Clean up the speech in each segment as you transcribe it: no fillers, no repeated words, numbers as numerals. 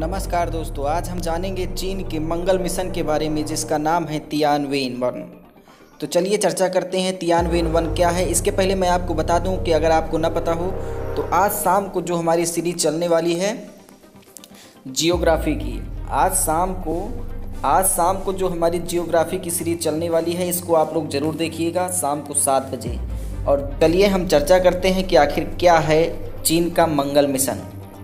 नमस्कार दोस्तों, आज हम जानेंगे चीन के मंगल मिशन के बारे में जिसका नाम है तियानवेन-1। तो चलिए चर्चा करते हैं तियानवेन-1 क्या है। इसके पहले मैं आपको बता दूं कि अगर आपको न पता हो तो आज शाम को जो हमारी सीरीज चलने वाली है जियोग्राफी की, आज शाम को जो हमारी जियोग्राफी की सीरीज चलने वाली है इसको आप लोग ज़रूर देखिएगा शाम को 7 बजे। और चलिए हम चर्चा करते हैं कि आखिर क्या है चीन का मंगल मिशन।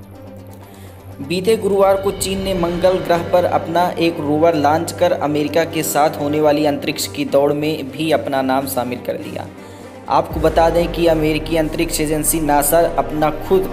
बीते गुरुवार को चीन ने मंगल ग्रह पर अपना एक रोवर लॉन्च कर अमेरिका के साथ होने वाली अंतरिक्ष की दौड़ में भी अपना नाम शामिल कर लिया। आपको बता दें कि अमेरिकी अंतरिक्ष एजेंसी नासा अपना खुद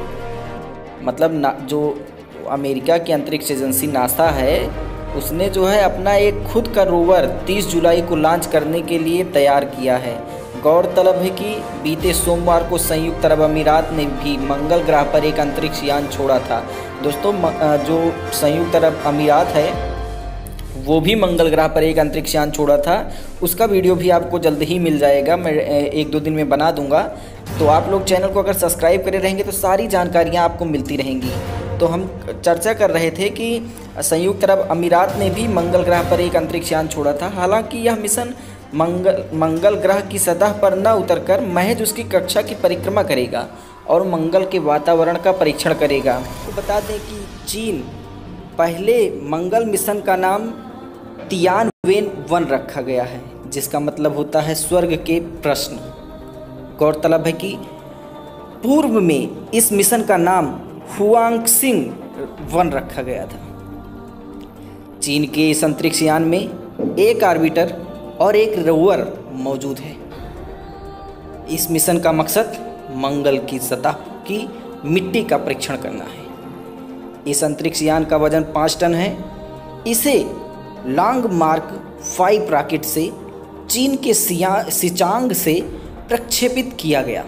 जो अमेरिका की अंतरिक्ष एजेंसी नासा है उसने जो है अपना एक खुद का रोवर 30 जुलाई को लॉन्च करने के लिए तैयार किया है। गौरतलब है कि बीते सोमवार को संयुक्त अरब अमीरात ने भी मंगल ग्रह पर एक अंतरिक्ष यान छोड़ा था। दोस्तों, जो संयुक्त अरब अमीरात है वो भी मंगल ग्रह पर एक अंतरिक्ष यान छोड़ा था, उसका वीडियो भी आपको जल्द ही मिल जाएगा। मैं 1-2 दिन में बना दूंगा, तो आप लोग चैनल को अगर सब्सक्राइब करे रहेंगे तो सारी जानकारियाँ आपको मिलती रहेंगी। तो हम चर्चा कर रहे थे कि संयुक्त अरब अमीरात ने भी मंगल ग्रह पर एक अंतरिक्ष यान छोड़ा था। हालांकि यह मिशन मंगल ग्रह की सतह पर न उतरकर महज उसकी कक्षा की परिक्रमा करेगा और मंगल के वातावरण का परीक्षण करेगा। तो बता दें कि चीन पहले मंगल मिशन का नाम तियानवेन-1 रखा गया है, जिसका मतलब होता है स्वर्ग के प्रश्न। गौरतलब है कि पूर्व में इस मिशन का नाम हुआंगसिंग-1 रखा गया था। चीन के इस अंतरिक्ष यान में एक ऑर्बिटर और एक रोवर मौजूद है। इस मिशन का मकसद मंगल की सतह की मिट्टी का परीक्षण करना है। इस अंतरिक्ष यान का वजन 5 टन है। इसे लॉन्ग मार्क 5 रॉकेट से चीन के सिचांग से प्रक्षेपित किया गया।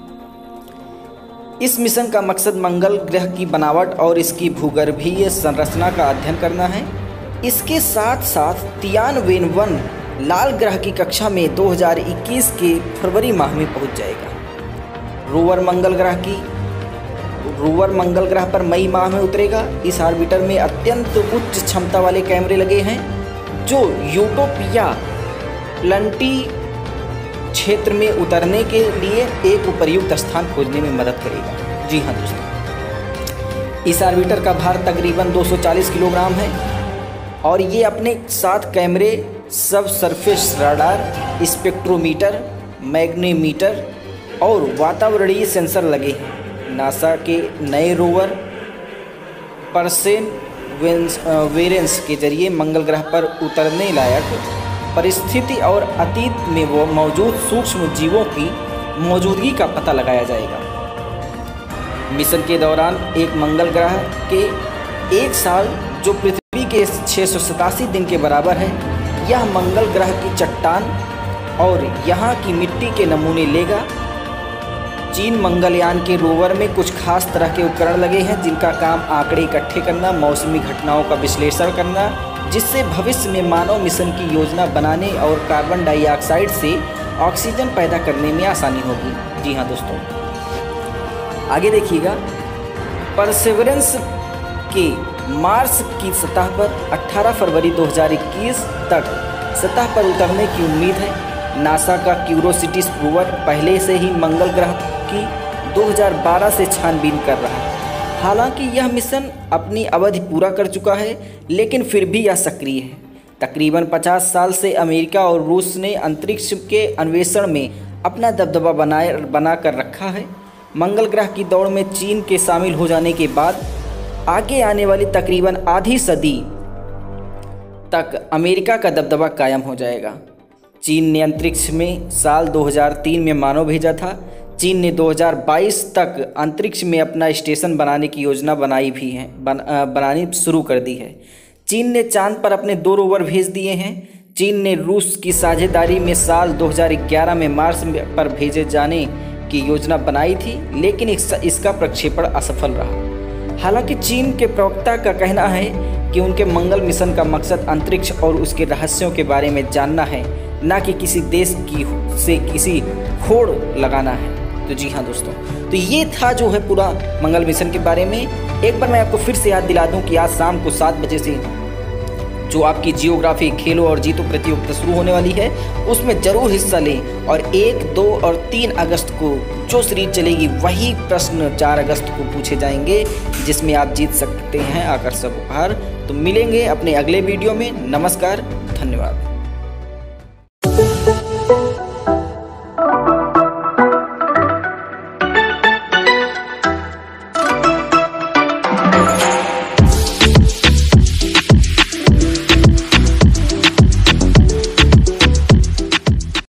इस मिशन का मकसद मंगल ग्रह की बनावट और इसकी भूगर्भीय संरचना का अध्ययन करना है। इसके साथ साथ तियानवेन-1 लाल ग्रह की कक्षा में 2021 के फरवरी माह में पहुंच जाएगा। रोवर मंगल ग्रह पर मई माह में उतरेगा। इस ऑर्बिटर में अत्यंत उच्च क्षमता वाले कैमरे लगे हैं जो यूटोपिया प्लांटी क्षेत्र में उतरने के लिए एक उपयुक्त स्थान खोजने में मदद करेगा। जी हाँ दोस्तों, इस ऑर्बिटर का भार तकरीबन 240 किलोग्राम है और ये अपने साथ कैमरे, सब सरफेस राडार, स्पेक्ट्रोमीटर, मैग्नेमीटर और वातावरणीय सेंसर लगे हैं। नासा के नए रोवर परसेवरेंस के जरिए मंगल ग्रह पर उतरने लायक परिस्थिति और अतीत में वो मौजूद सूक्ष्म जीवों की मौजूदगी का पता लगाया जाएगा। मिशन के दौरान एक मंगल ग्रह के 1 साल जो पृथ्वी के 687 दिन के बराबर है, यह मंगल ग्रह की चट्टान और यहाँ की मिट्टी के नमूने लेगा। चीन मंगलयान के रोवर में कुछ खास तरह के उपकरण लगे हैं जिनका काम आंकड़े इकट्ठे करना, मौसमी घटनाओं का विश्लेषण करना, जिससे भविष्य में मानव मिशन की योजना बनाने और कार्बन डाइऑक्साइड से ऑक्सीजन पैदा करने में आसानी होगी। जी हाँ दोस्तों, आगे देखिएगा। परसेवरेंस के मार्स की सतह पर 18 फरवरी 2021 तक सतह पर उतरने की उम्मीद है। नासा का क्यूरोसिटी रोवर पहले से ही मंगल ग्रह की 2012 से छानबीन कर रहा है। हालांकि यह मिशन अपनी अवधि पूरा कर चुका है, लेकिन फिर भी यह सक्रिय है। तकरीबन 50 साल से अमेरिका और रूस ने अंतरिक्ष के अन्वेषण में अपना दबदबा बना कर रखा है। मंगल ग्रह की दौड़ में चीन के शामिल हो जाने के बाद आगे आने वाली तकरीबन आधी सदी तक अमेरिका का दबदबा कायम हो जाएगा। चीन ने अंतरिक्ष में साल 2003 में मानव भेजा था। चीन ने 2022 तक अंतरिक्ष में अपना स्टेशन बनाने की योजना बनानी शुरू कर दी है। चीन ने चांद पर अपने 2 रोवर भेज दिए हैं। चीन ने रूस की साझेदारी में साल 2011 में मार्स पर भेजे जाने की योजना बनाई थी, लेकिन इसका प्रक्षेपण असफल रहा। हालांकि चीन के प्रवक्ता का कहना है कि उनके मंगल मिशन का मकसद अंतरिक्ष और उसके रहस्यों के बारे में जानना है, न कि किसी देश से किसी होड़ लगाना है। तो जी हाँ दोस्तों, तो ये था जो है पूरा मंगल मिशन के बारे में। एक बार मैं आपको फिर से याद दिला दूं कि आज शाम को 7 बजे से जो आपकी जियोग्राफी खेलो और जीतो प्रतियोगिता शुरू होने वाली है, उसमें ज़रूर हिस्सा लें। और 1, 2 और 3 अगस्त को जो सीरीज चलेगी वही प्रश्न 4 अगस्त को पूछे जाएंगे, जिसमें आप जीत सकते हैं आकर्षक उपहार। तो मिलेंगे अपने अगले वीडियो में। नमस्कार, धन्यवाद।